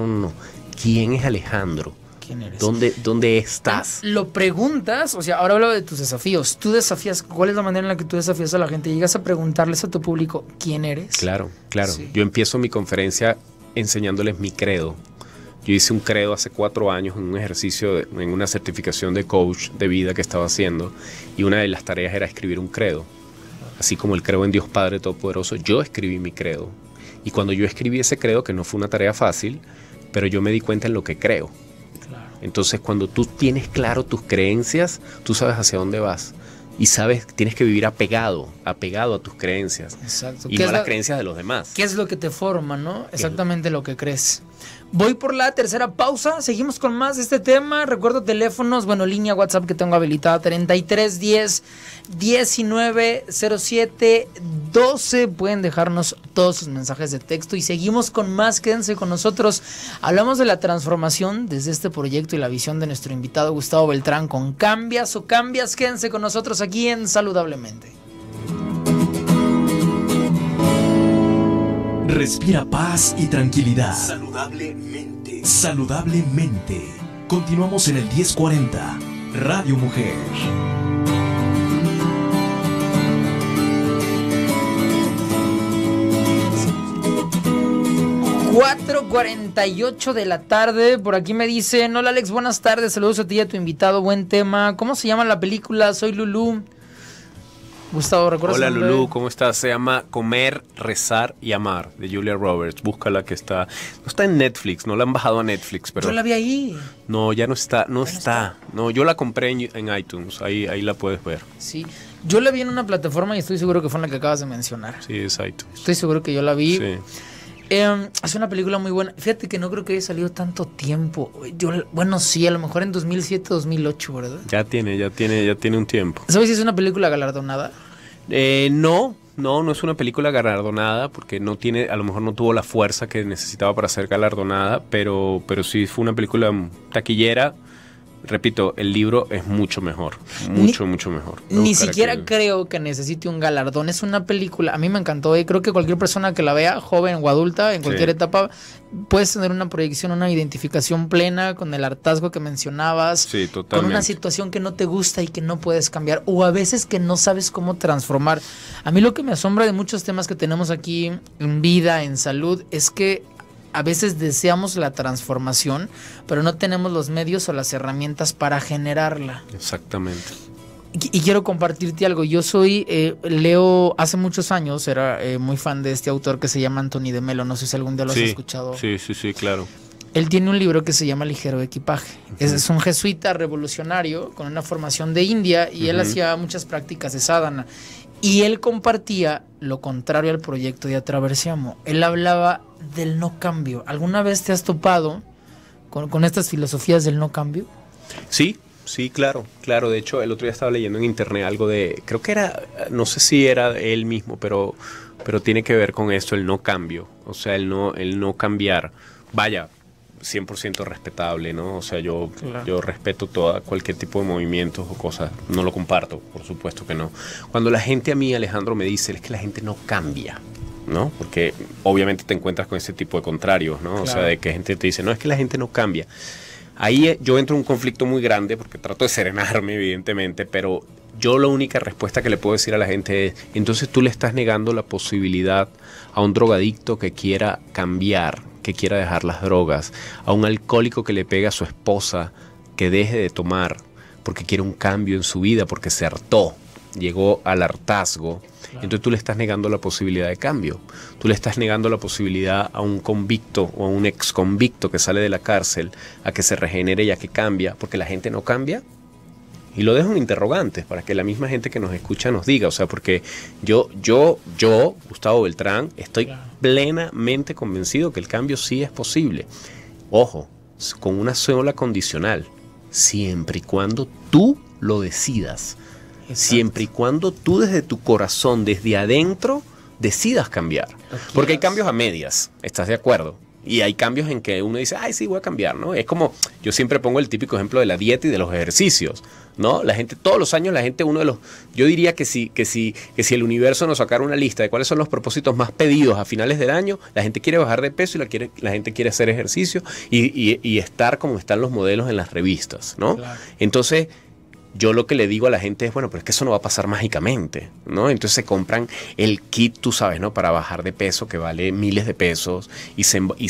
¿Quién es Alejandro? ¿Quién eres? ¿Dónde estás? Lo preguntas, o sea, ahora hablo de tus desafíos. Tú desafías, ¿cuál es la manera en la que tú desafías a la gente? Llegas a preguntarles a tu público, ¿quién eres? Claro. Sí. Yo empiezo mi conferencia enseñándoles mi credo. Yo hice un credo hace 4 años en un ejercicio, en una certificación de coach de vida que estaba haciendo, y una de las tareas era escribir un credo. Así como el creo en Dios Padre Todopoderoso, yo escribí mi credo. Y cuando yo escribí ese credo, que no fue una tarea fácil, pero yo me di cuenta en lo que creo. Claro. Entonces, cuando tú tienes claro tus creencias, tú sabes hacia dónde vas. Y sabes, tienes que vivir apegado a tus creencias. Exacto. Y no a las creencias de los demás. ¿Qué es lo que te forma, no? Exactamente lo que crees. Voy por la tercera pausa. Seguimos con más de este tema. Recuerdo teléfonos, línea WhatsApp que tengo habilitada, 3310 1907 12. Pueden dejarnos todos sus mensajes de texto y seguimos con más. Quédense con nosotros. Hablamos de la transformación desde este proyecto y la visión de nuestro invitado Gustavo Beltrán con Cambias o Cambias. Quédense con nosotros aquí en Saludablemente. Respira paz y tranquilidad. Saludablemente. Saludablemente. Continuamos en el 1040, Radio Mujer. 4:48 de la tarde. Por aquí me dicen, hola Alex, buenas tardes, saludos a ti y a tu invitado, buen tema. ¿Cómo se llama la película? Soy Lulú. Gustavo, ¿recuerdas? Hola el nombre? Lulú, ¿cómo estás? Se llama Comer, Rezar y Amar, de Julia Roberts. Búscala, que está... No está en Netflix, no la han bajado a Netflix, pero... Yo la vi ahí. No, ya no está, no está. No, yo la compré en iTunes, ahí la puedes ver. Sí, yo la vi en una plataforma y estoy seguro que fue en la que acabas de mencionar. Sí, es iTunes. Estoy seguro que yo la vi. Sí. Es una película muy buena. Fíjate que no creo que haya salido tanto tiempo. Bueno, sí, a lo mejor en 2007, 2008, ¿verdad? Ya tiene un tiempo. ¿Sabes si es una película galardonada? No es una película galardonada porque no tiene, a lo mejor no tuvo la fuerza que necesitaba para ser galardonada, pero sí fue una película taquillera. Repito, el libro es mucho mejor, mucho mejor. Ni siquiera creo que necesite un galardón. Es una película, a mí me encantó. Creo que cualquier persona que la vea, joven o adulta, en cualquier etapa, puedes tener una proyección, una identificación plena con el hartazgo que mencionabas. Sí, totalmente. Con una situación que no te gusta y que no puedes cambiar, o a veces que no sabes cómo transformar. A mí lo que me asombra de muchos temas que tenemos aquí en vida, en salud, es que a veces deseamos la transformación, pero no tenemos los medios o las herramientas para generarla. Exactamente. Y quiero compartirte algo. Yo leo hace muchos años, era muy fan de este autor que se llama Anthony de Melo. No sé si algún día lo has escuchado. Sí, claro. Él tiene un libro que se llama Ligero Equipaje. Es un jesuita revolucionario con una formación de India y él hacía muchas prácticas de sadhana. Y él compartía lo contrario al proyecto de Atraversiamo. Él hablaba del no cambio. ¿Alguna vez te has topado con estas filosofías del no cambio? Sí, claro. De hecho, el otro día estaba leyendo en internet algo de, creo que era, no sé si era él mismo, pero tiene que ver con esto, el no cambio. O sea, el no cambiar. Vaya, 100% respetable, ¿no? O sea, yo respeto cualquier tipo de movimientos o cosas. No lo comparto, por supuesto que no. Cuando la gente a mí, Alejandro, me dice, es que la gente no cambia, ¿no? Porque obviamente te encuentras con ese tipo de contrarios, ¿no? Claro. O sea, de que gente te dice, no, es que la gente no cambia. Ahí yo entro en un conflicto muy grande porque trato de serenarme, evidentemente, pero yo la única respuesta que le puedo decir a la gente es, entonces tú le estás negando la posibilidad a un drogadicto que quiera cambiar, que quiera dejar las drogas, a un alcohólico que le pega a su esposa que deje de tomar porque quiere un cambio en su vida, porque se hartó, llegó al hartazgo. Claro. Entonces tú le estás negando la posibilidad de cambio. Tú le estás negando la posibilidad a un convicto o a un ex convicto que sale de la cárcel a que se regenere y a que cambia, porque la gente no cambia. Y lo dejo en interrogantes para que la misma gente que nos escucha nos diga. O sea, porque yo, Gustavo Beltrán, estoy plenamente convencido que el cambio sí es posible. Ojo, con una sola condicional. Siempre y cuando tú lo decidas. Exacto. Siempre y cuando tú desde tu corazón, desde adentro, decidas cambiar. Porque hay cambios a medias, ¿estás de acuerdo? Y hay cambios en que uno dice, ay, sí, voy a cambiar, ¿no? Es como, yo siempre pongo el típico ejemplo de la dieta y de los ejercicios, ¿no? La gente, todos los años, yo diría que si el universo nos sacara una lista de cuáles son los propósitos más pedidos a finales del año, la gente quiere bajar de peso y la gente quiere hacer ejercicio y estar como están los modelos en las revistas, ¿no? Claro. Entonces, yo lo que le digo a la gente es, bueno, pero es que eso no va a pasar mágicamente, ¿no? Entonces se compran el kit, tú sabes, ¿no? Para bajar de peso, que vale miles de pesos, y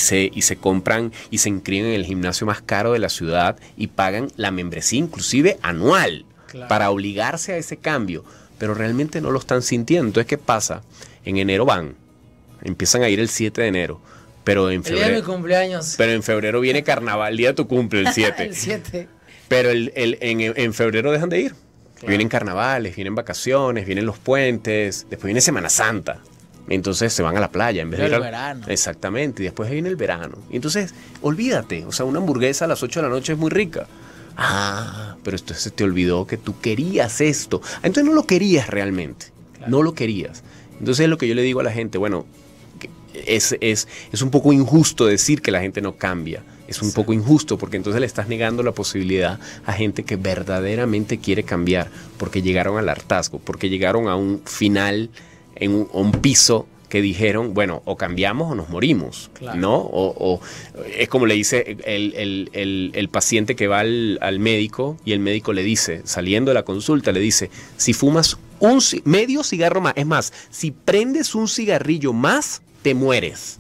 se compran y se inscriben en el gimnasio más caro de la ciudad y pagan la membresía inclusive anual, claro, para obligarse a ese cambio, pero realmente no lo están sintiendo. Entonces, ¿qué pasa? En enero empiezan a ir el 7 de enero, pero en febrero... El día de mi cumpleaños. Pero en febrero viene carnaval, el día de tu cumple, el 7. El 7. Pero en febrero dejan de ir. Claro. Vienen carnavales, vienen vacaciones, vienen los puentes, después viene Semana Santa. Entonces se van a la playa en vez de ir al verano. Exactamente, y después viene el verano. Entonces, olvídate, o sea, una hamburguesa a las 8 de la noche es muy rica. Ah, pero entonces se te olvidó que tú querías esto. Entonces no lo querías realmente. Claro. No lo querías. Entonces es lo que yo le digo a la gente, bueno, es un poco injusto decir que la gente no cambia. Es un poco injusto porque entonces le estás negando la posibilidad a gente que verdaderamente quiere cambiar porque llegaron al hartazgo, porque llegaron a un final, en un piso que dijeron, bueno, o cambiamos o nos morimos, claro, ¿no? O es como le dice el paciente que va al médico y el médico le dice, saliendo de la consulta, le dice, si fumas medio cigarro más, es más, si prendes un cigarrillo más, te mueres.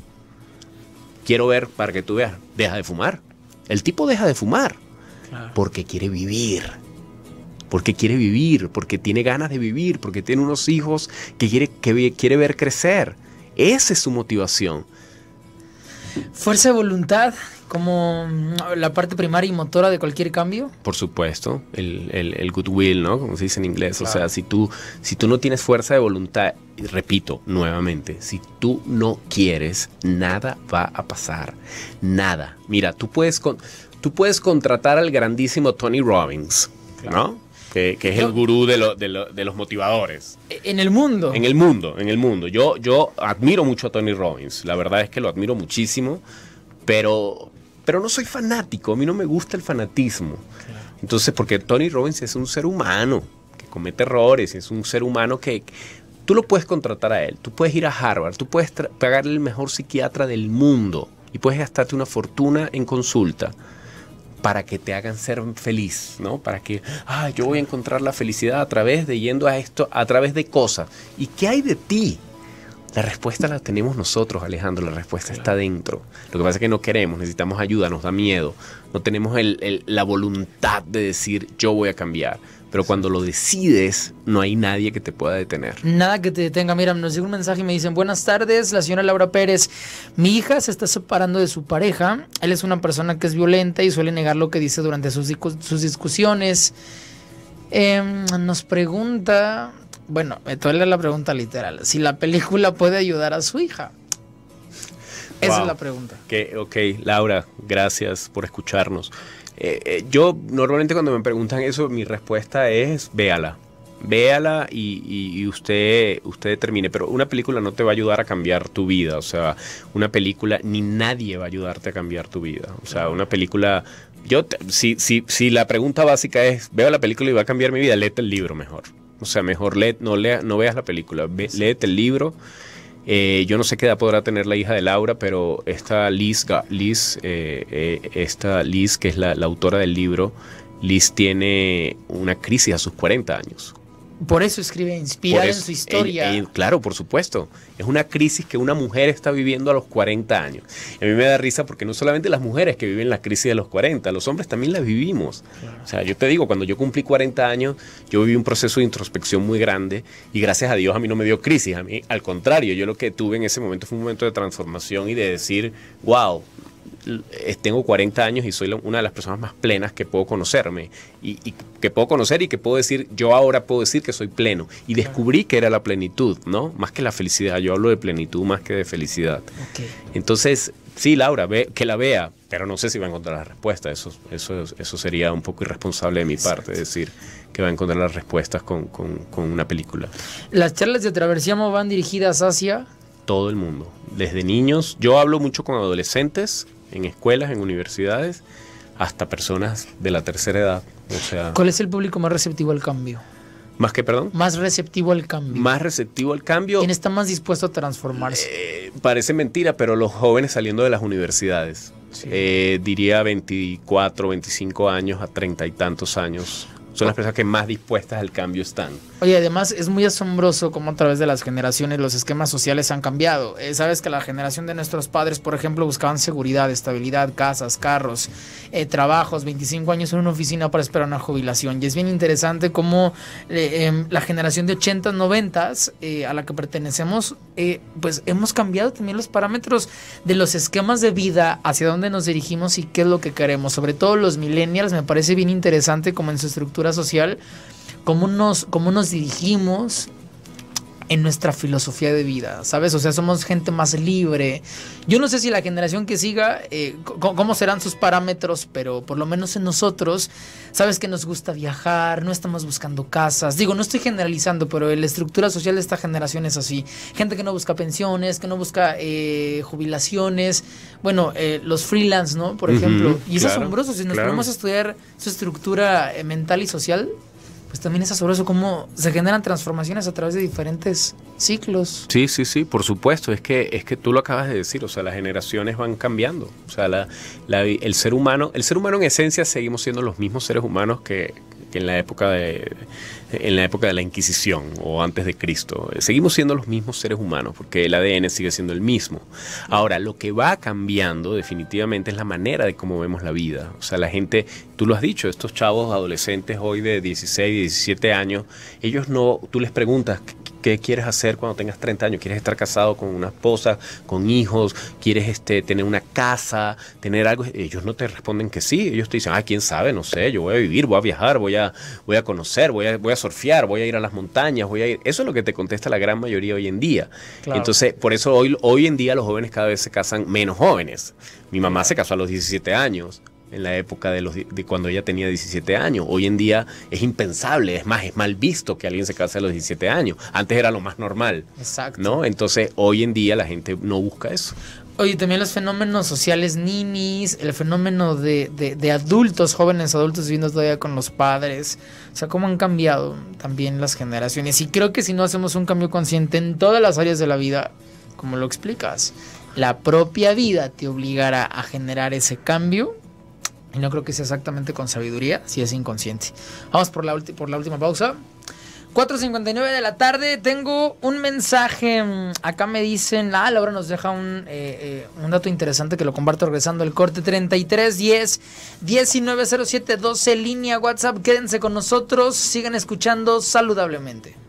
Quiero ver para que tú veas, deja de fumar. El tipo deja de fumar, claro, porque quiere vivir. porque quiere vivir, porque tiene ganas de vivir, porque tiene unos hijos que quiere ver crecer. Esa es su motivación. Fuerza de voluntad como la parte primaria y motora de cualquier cambio. Por supuesto, el goodwill, ¿no? Como se dice en inglés. Claro. O sea, si tú no tienes fuerza de voluntad, y repito nuevamente, si tú no quieres, nada va a pasar. Nada. Mira, tú puedes contratar al grandísimo Tony Robbins, claro, ¿no? Que es el gurú de los motivadores. En el mundo. En el mundo. Yo admiro mucho a Tony Robbins. La verdad es que lo admiro muchísimo, pero no soy fanático. A mí no me gusta el fanatismo. Claro. Entonces, porque Tony Robbins es un ser humano que comete errores, es un ser humano que tú lo puedes contratar a él. Tú puedes ir a Harvard, tú puedes pagarle el mejor psiquiatra del mundo y puedes gastarte una fortuna en consulta para que te hagan ser feliz, ¿no? Para que, yo voy a encontrar la felicidad a través de yendo a esto, a través de cosas. ¿Y qué hay de ti? La respuesta la tenemos nosotros, Alejandro, la respuesta está dentro. Lo que pasa es que no queremos, necesitamos ayuda, nos da miedo. No tenemos la voluntad de decir, yo voy a cambiar. Pero cuando lo decides, no hay nadie que te pueda detener. Nada que te detenga. Mira, nos llega un mensaje y me dicen, buenas tardes, la señora Laura Pérez. Mi hija se está separando de su pareja. Él es una persona que es violenta y suele negar lo que dice durante sus discusiones. Nos pregunta, bueno, me duele la pregunta literal, si la película puede ayudar a su hija. Esa es la pregunta. Ok, Laura, gracias por escucharnos. Yo normalmente cuando me preguntan eso, mi respuesta es véala y usted determine, pero una película no te va a ayudar a cambiar tu vida, o sea, una película ni nadie va a ayudarte a cambiar tu vida, o sea, una película, si la pregunta básica es veo la película y va a cambiar mi vida, léete el libro mejor, o sea, mejor no veas la película, léete el libro. Yo no sé qué edad podrá tener la hija de Laura, pero esta Liz, que es la autora del libro, Liz tiene una crisis a sus 40 años. Por eso escribe inspirada en su historia. Claro, por supuesto. Es una crisis que una mujer está viviendo a los 40 años. Y a mí me da risa porque no solamente las mujeres que viven la crisis de los 40, los hombres también la vivimos. Claro. O sea, yo te digo, cuando yo cumplí 40 años, yo viví un proceso de introspección muy grande y gracias a Dios a mí no me dio crisis. A mí, al contrario, yo lo que tuve en ese momento fue un momento de transformación y de decir, wow, tengo 40 años y soy una de las personas más plenas que puedo conocerme y que puedo conocer y que puedo decir, yo ahora puedo decir que soy pleno y descubrí que era la plenitud, ¿no? Más que la felicidad, yo hablo de plenitud más que de felicidad. Okay. Entonces, sí, Laura, que la vea, pero no sé si va a encontrar la respuesta, eso sería un poco irresponsable de mi parte, decir que va a encontrar las respuestas con una película. Las charlas de Traversiamo van dirigidas hacia todo el mundo, desde niños, yo hablo mucho con adolescentes, en escuelas, en universidades, hasta personas de la tercera edad. O sea, ¿cuál es el público más receptivo al cambio? ¿Más qué, perdón? Más receptivo al cambio. Más receptivo al cambio. ¿Quién está más dispuesto a transformarse? Parece mentira, pero los jóvenes saliendo de las universidades. Sí. Diría 24, 25 años a 30 y tantos años. Son las personas que más dispuestas al cambio están. Oye, además es muy asombroso cómo a través de las generaciones los esquemas sociales han cambiado. Sabes que la generación de nuestros padres, por ejemplo, buscaban seguridad, estabilidad, casas, carros, trabajos, 25 años en una oficina para esperar una jubilación. Y es bien interesante cómo la generación de 80s, 90s a la que pertenecemos, pues hemos cambiado también los parámetros de los esquemas de vida, hacia dónde nos dirigimos y qué es lo que queremos. Sobre todo los millennials, me parece bien interesante como en su estructura social, cómo nos dirigimos en nuestra filosofía de vida, ¿sabes? O sea, somos gente más libre. Yo no sé si la generación que siga, cómo serán sus parámetros, pero por lo menos en nosotros, sabes que nos gusta viajar, no estamos buscando casas. Digo, no estoy generalizando, pero la estructura social de esta generación es así. Gente que no busca pensiones, que no busca jubilaciones. Bueno, los freelance, ¿no? Por ejemplo. Y es asombroso, si nos ponemos a estudiar su estructura mental y social, pues también es asombroso cómo se generan transformaciones a través de diferentes ciclos. Sí, por supuesto, es que tú lo acabas de decir, o sea, las generaciones van cambiando, o sea, el ser humano en esencia seguimos siendo los mismos seres humanos que que en la época de la Inquisición o antes de Cristo. Seguimos siendo los mismos seres humanos porque el ADN sigue siendo el mismo. Ahora, lo que va cambiando definitivamente es la manera de cómo vemos la vida. O sea, la gente, tú lo has dicho, estos chavos adolescentes hoy de 16, 17 años, ellos no, tú les preguntas, ¿qué quieres hacer cuando tengas 30 años? ¿Quieres estar casado con una esposa, con hijos? ¿Quieres tener una casa, tener algo? Ellos no te responden que sí. Ellos te dicen, quién sabe, no sé, yo voy a vivir, voy a viajar, voy a conocer, voy a surfear, voy a ir a las montañas, voy a ir. Eso es lo que te contesta la gran mayoría hoy en día. Claro. Entonces, por eso hoy en día los jóvenes cada vez se casan menos jóvenes. Mi mamá se casó a los 17 años. En la época de cuando ella tenía 17 años. Hoy en día es impensable, es mal visto que alguien se case a los 17 años. Antes era lo más normal. Exacto. ¿No? Entonces, hoy en día la gente no busca eso. Oye, también los fenómenos sociales ninis, el fenómeno de adultos, jóvenes adultos viviendo todavía con los padres. O sea, cómo han cambiado también las generaciones. Y creo que si no hacemos un cambio consciente en todas las áreas de la vida, como lo explicas, la propia vida te obligará a generar ese cambio. Y no creo que sea exactamente con sabiduría, si es inconsciente. Vamos por la última pausa. 4:59 de la tarde. Tengo un mensaje. Acá me dicen, Laura nos deja un dato interesante que lo comparto regresando al corte. 3310 1907 12 línea WhatsApp. Quédense con nosotros. Sigan escuchando saludablemente.